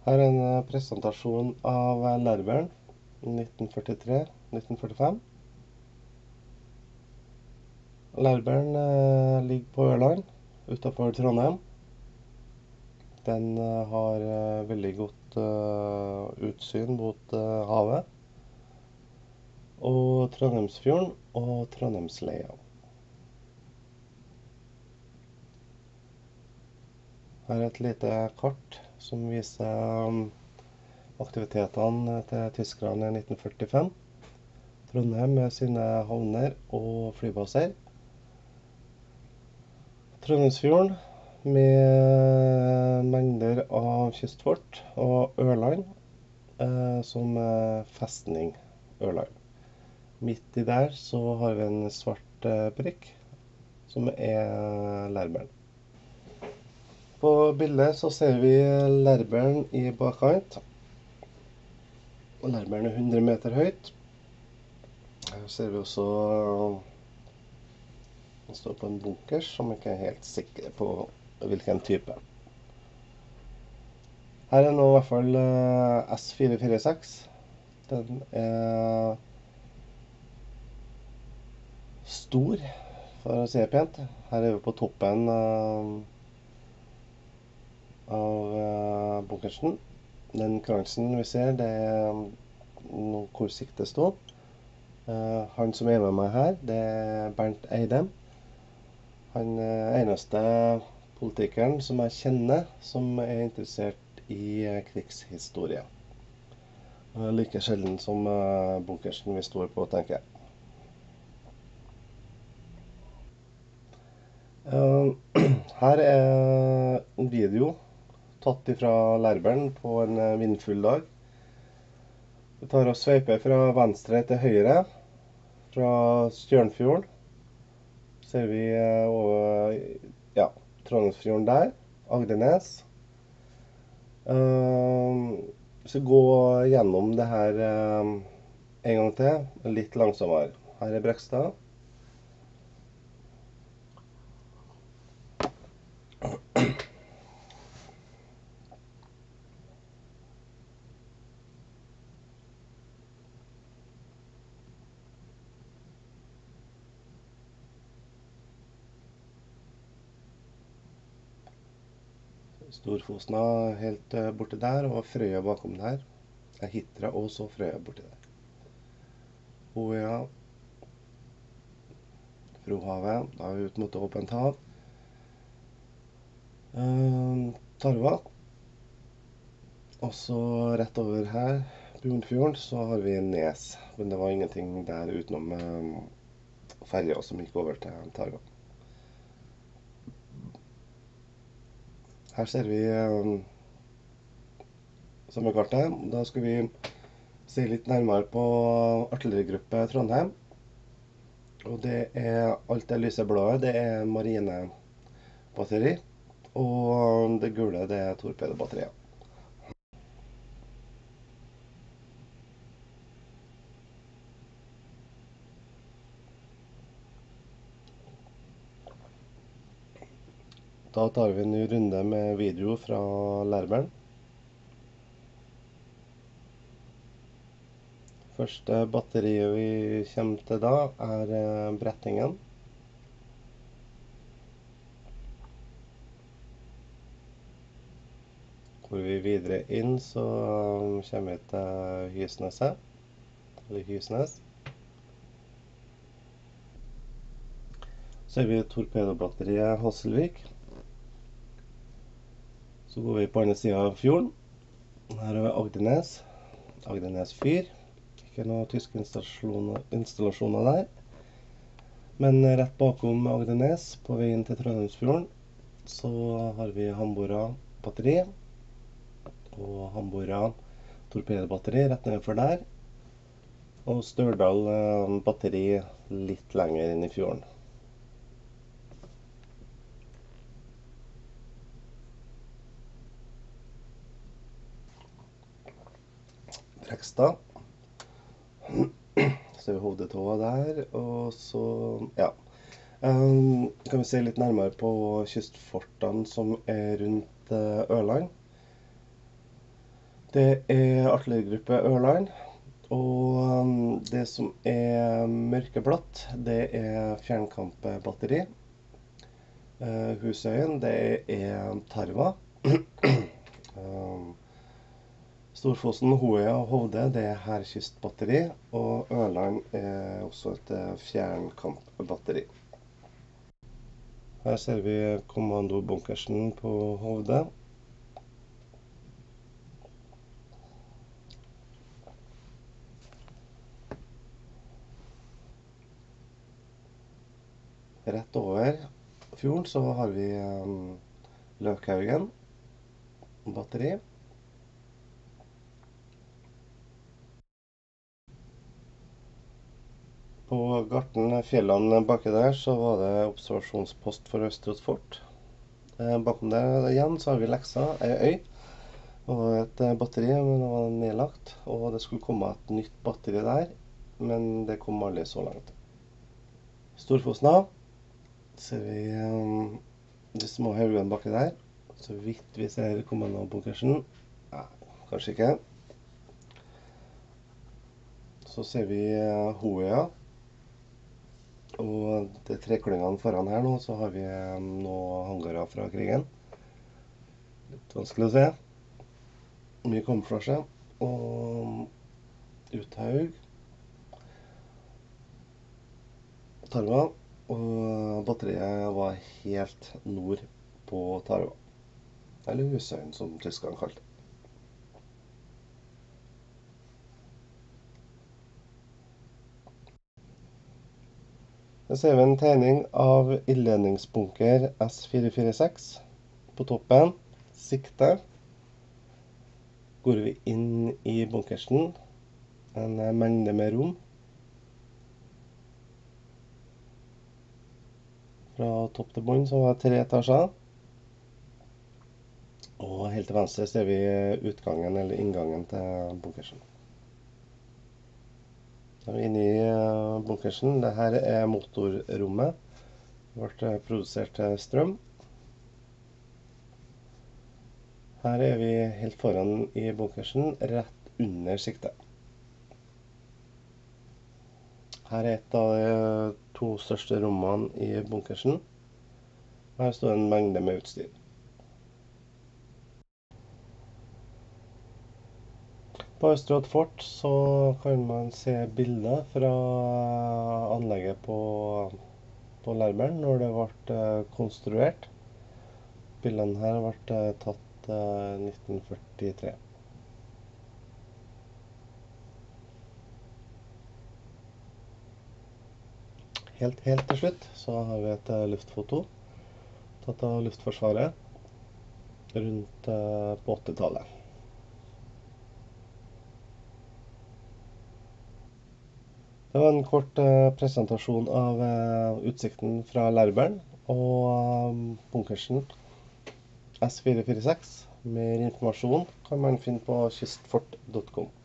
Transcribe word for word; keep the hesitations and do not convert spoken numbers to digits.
Her er en eh, presentasjon av eh, Lærbaren nitten førtitre til nitten førtifem. Lærbaren eh, ligger på Ørland, utenfor Trondheim. Den eh, har eh, veldig godt eh, utsyn mot eh, havet, og Trondheimsfjorden og Trondheimsleia. Her er et lite kart som viser um, aktivitetene til tyskerne i nitten førtifem. Trondheim med sine havner og flybaser. Trondheimsfjorden med mengder av kystfort, og Ørland eh, som eh, festning Ørland. Midt i der så har vi en svart eh, prikk, som er Lærbaren. På bildet så ser vi Lærbaren i bakkant. Lærbaren er hundre meter høyt. Her ser vi også den står på en bunkers som ikke er helt sikker på hvilken type. Her er nå i hvert fall S fire fire seks. Den er stor, for å si det pent. Her er vi på toppen av bunkersen. Den kransen vi ser, det er hvor siktet står. Han som er med meg her, det er Bernt Eidem. Han er eneste politikeren som jeg kjenner som er interessert i krigshistorie. Like sjelden som bunkersen vi står på, tenker jeg. Her er en video tatt fra Lærbaren på en vindfull dag. Vi tar og sveiper fra venstre til høyre fra Stjørnfjorden. Ser vi ja, Trondheimsfjorden der, Agdenes. Så gå gjennom det her en gang til, litt langsommere. Her er Brekstad. Storfosna helt borte der, og Frøya bakom der. Det er Hitra og så Frøya borte der. Hoja. Frohavet, da er vi ut mot åpent hav. Uh, Tarva. Og så rett over her, Bjornfjorden, så har vi Nes. Men det var ingenting der utenom uh, ferja som gikk over til Tarva. Her ser vi um, samme kartet. Da skal vi se litt nærmere på artillerigruppe Trondheim. Og det er alt det lysebladet, det er marinebatteri. Og det gule, det er torpedobatteriet. Da tar vi en ny runde med video fra Lærbaren. Første batteriet vi kommer til da er Brettingen. Går vi videre inn så kommer vi til Hysneset, eller Hysnes. Så ser vi torpedobatteriet Hasselvik. Så går vi på andre siden av fjorden. Her har vi Agdenes, Agdenes fyr. Ikke noen tyske installasjoner, installasjoner der. Men rett bakom Agdenes, på veien til Trondheimsfjorden, så har vi Hambora batteri. Og Hambora torpedobatteri rett nedenfor der. Og Størdal batteri litt lenger inn i fjorden. Brekstad. Så vi hovedtåa der, og så, ja. Um, kan vi se litt nærmere på kystfortene som er rundt uh, Ørland. Det er artillerigruppe Ørland, og um, det som er mørkeblått, det er fjernkampbatteri. Uh, Husøyen, det er Tarva. um, Storfossen, Hoøya og Hovde, det er Hærkystbatteri, og Ørland er også et fjernkampbatteri. Her ser vi kommandobunkersen på Hovde. Rett over fjorden så har vi um, Løkhaugen batteri. På Garten fjellene baki der så var det observasjonspost for Østerås fort. Eh, bakom der igjen så har vi Leksa, ei øy, og et batteri, men det var nedlagt. Og det skulle komme et nytt batteri der, men det kom aldri så langt. Storfosna ser vi um, de små haugene baki der. Så vidt vi ser kommandobunkersen. Ja, kanskje ikke. Så ser vi uh, Hoøya. Og de treklyngene foran her nå, så har vi um, noen hangarer fra krigen. Litt vanskelig å se. Mye kamuflasje. Og Uthaug. Tarva. Og batteriet var helt nord på Tarva. Eller Husøyen, som tyskerne kalte det. Her ser vi en tegning av ildledningsbunker S fire fire seks. På toppen, sikte. Går vi inn i bunkersen. En mengde med rom. Fra topp til bunn så var det tre etasjer. Og helt til venstre ser vi utgangen eller inngangen til bunkersen. Da er vi inne i bunkersen. Dette er motorrommet. Det ble produsert strøm. Her er vi helt foran i bunkersen, rett under siktet. Her er et av de to største rommene i bunkersen. Her står en mengde med utstyr. På Østerås fort så kan man se bilder fra anlegget på, på Lærbaren når det ble konstruert. Bildene her ble tatt i nitten førtitre. Helt, helt til slutt så har vi et luftfoto tatt av Luftforsvaret rundt på åttitallet. Det var en kort presentasjon av utsikten fra Lærbaren og bunkersen S fire fire seks. Mer informasjon kan man finne på kystfort punktum com.